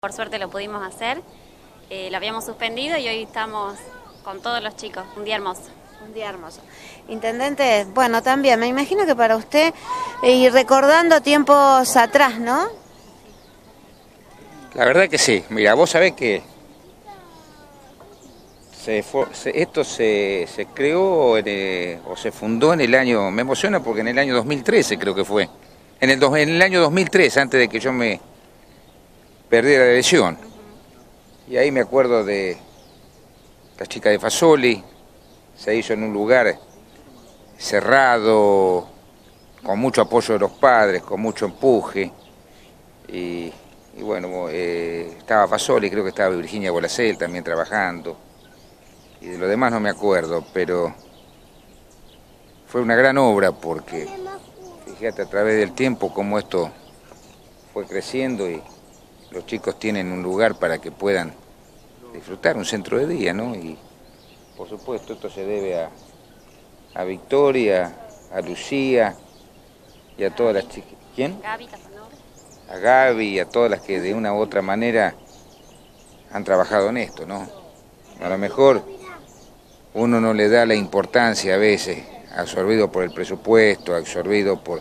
Por suerte lo pudimos hacer, lo habíamos suspendido y hoy estamos con todos los chicos, un día hermoso. Un día hermoso. Intendente, bueno, también me imagino que para usted, y recordando tiempos atrás, ¿no? La verdad que sí. Mira, vos sabés que esto se creó o se fundó en el año, me emociona porque en el año 2013 creo que fue. En el año 2003, antes de que yo me perdiera la lesión. Y ahí me acuerdo de la chica de Fasoli, se hizo en un lugar cerrado, con mucho apoyo de los padres, con mucho empuje. Y bueno, estaba Fasoli, creo que estaba Virginia Bolacel también trabajando. Y de lo demás no me acuerdo, pero fue una gran obra porque, fíjate, a través del tiempo cómo esto fue creciendo y los chicos tienen un lugar para que puedan disfrutar, un centro de día, ¿no? Y por supuesto esto se debe a Victoria, a Lucía y a todas las chicas. ¿Quién? Gaby Casanova. A Gaby y a todas las que de una u otra manera han trabajado en esto, ¿no? A lo mejor uno no le da la importancia a veces, absorbido por el presupuesto, absorbido por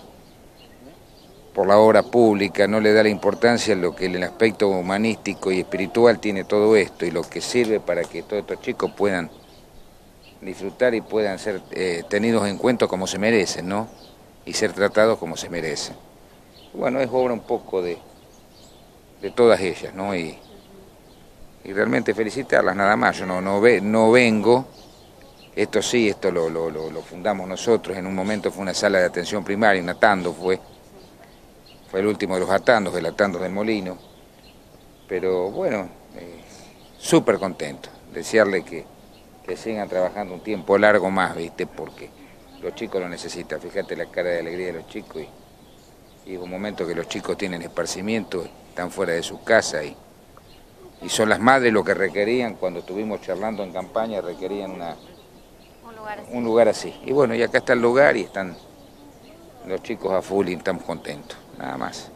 la obra pública, no le da la importancia a lo que en el aspecto humanístico y espiritual tiene todo esto y lo que sirve para que todos estos chicos puedan disfrutar y puedan ser tenidos en cuenta como se merecen, ¿no? Y ser tratados como se merecen. Bueno, es obra un poco de todas ellas, ¿no? Y realmente felicitarlas nada más. Yo no vengo, esto sí, esto lo fundamos nosotros, en un momento fue una sala de atención primaria, un atando fue el último de los atandos, el atando del Molino, pero bueno, súper contento, desearle que sigan trabajando un tiempo largo más, ¿viste? Porque los chicos lo necesitan, fíjate la cara de alegría de los chicos y es un momento que los chicos tienen esparcimiento, están fuera de sus casas y son las madres lo que requerían cuando estuvimos charlando en campaña, requerían un lugar así. Y bueno, y acá está el lugar y están los chicos a full y estamos contentos, nada más.